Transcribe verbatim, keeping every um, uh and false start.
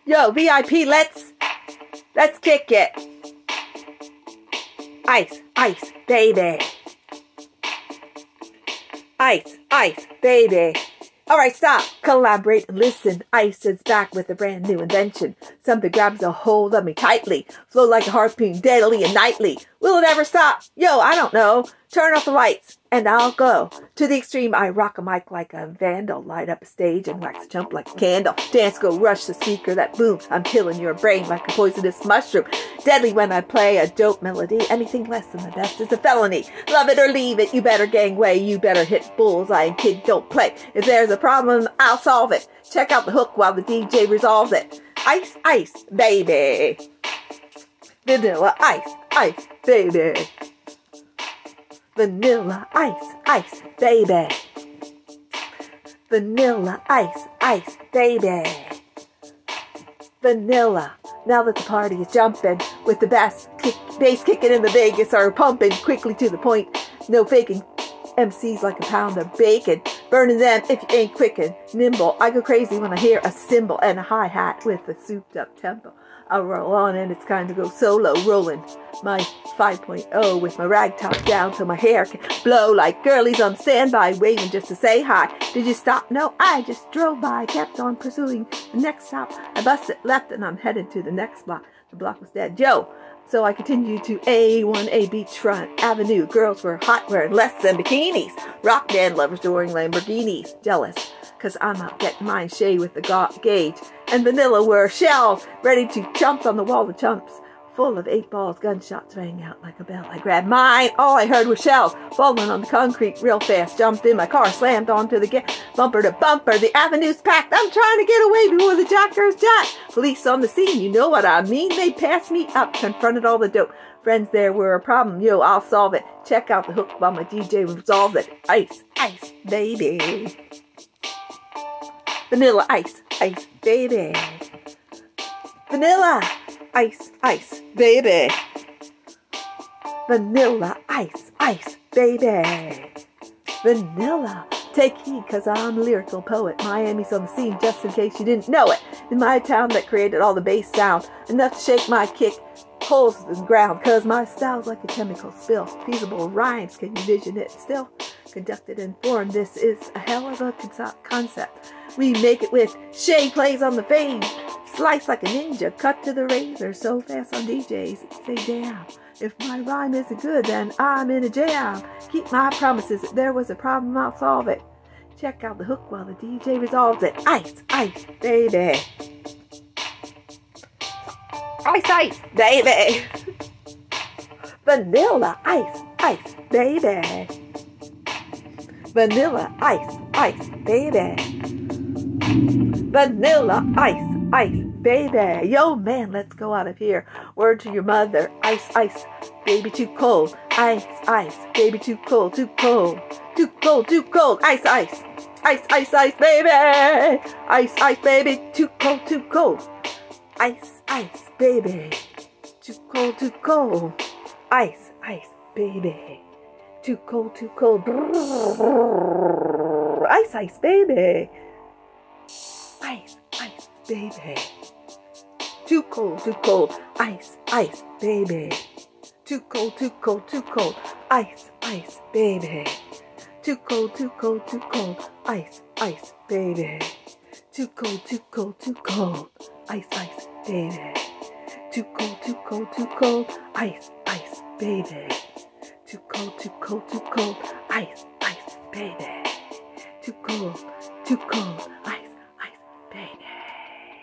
Yo, V I P, let's, let's kick it. Ice, ice, baby. Ice, ice, baby. Alright, stop, collaborate, and listen. Ice is back with a brand new invention. Something grabs a hold of me tightly. Flow like a harpoon, daily and nightly. Will it ever stop? Yo, I don't know. Turn off the lights, and I'll go. To the extreme, I rock a mic like a vandal. Light up a stage and wax a jump like a candle. Dance, go, rush the speaker that booms. I'm killing your brain like a poisonous mushroom. Deadly when I play a dope melody. Anything less than the best is a felony. Love it or leave it, you better gangway. You better hit bullseye and kid don't play. If there's a problem, I'll solve it. Check out the hook while the D J resolves it. Ice, ice, baby. Vanilla ice, ice, baby. Vanilla ice, ice, baby. Vanilla ice, ice, baby. Vanilla. Now that the party is jumping, with the bass, kick, bass kicking in the Vegas are pumping quickly to the point. No faking. M Cs like a pound of bacon. Burning them if you ain't quick and nimble. I go crazy when I hear a cymbal and a hi-hat with a souped up tempo. I'll roll on and it's kind to go solo, rolling my five point oh with my rag top down so my hair can blow like girlies on standby, waving just to say hi. Did you stop? No, I just drove by, kept on pursuing the next stop. I busted left and I'm headed to the next block. The block was dead. Yo! So I continued to A one A Beachfront Avenue. Girls were hot wearing less than bikinis. Rock band lovers adoring Lamborghinis. Jealous, cause I'm out getting mine shade with the ga gauge. And Vanilla were shells, ready to jump on the wall of chumps. Full of eight balls, gunshots rang out like a bell. I grabbed mine, all I heard was shells falling on the concrete real fast. Jumped in my car, slammed onto the gate, bumper to bumper. The avenue's packed, I'm trying to get away before the jackers jack. Police on the scene, you know what I mean. They passed me up, confronted all the dope. Friends there were a problem, yo, I'll solve it. Check out the hook while my D J resolves it. Ice, ice, baby. Vanilla ice, ice, baby. Vanilla ice, ice, baby. Vanilla ice, ice, baby. Vanilla. Take heed, cause I'm a lyrical poet. Miami's on the scene, just in case you didn't know it. In my town that created all the bass sound. Enough to shake my kick, holes in the ground. Cause my style's like a chemical spill. Feasible rhymes, can you vision it still? Conducted and formed, this is a hell of a concept. We make it with Shay plays on the fade. Slice like a ninja, cut to the razor. So fast on D Js, say damn. If my rhyme isn't good, then I'm in a jam. Keep my promises, if there was a problem, I'll solve it. Check out the hook while the D J resolves it. Ice, ice, baby. Ice, ice, baby. Vanilla ice, ice, baby. Vanilla ice, ice, baby. Vanilla ice, ice, baby. Yo, man, let's go out of here. Word to your mother. Ice, ice, baby, too cold. Ice, ice, baby, too cold, too cold. Too cold, too cold. Ice, ice. Ice, ice, ice, baby. Ice, ice, baby, too cold, too cold. Ice, ice, baby. Too cold, too cold. Ice, ice, baby. Too cold, too cold. Ice, ice, baby. Ice, ice, baby. Too cold, too cold. Ice, ice, baby. Too cold, too cold, too cold. Ice, ice, baby. Too cold, too cold, too cold. Ice, ice, baby. Too cold, too cold, too cold. Ice, ice, baby. Too cold, too cold, too cold. Ice, ice, baby. Too cold, too cold, too cold. Ice, ice, baby. Too cold, too cold. Ice, ice, baby.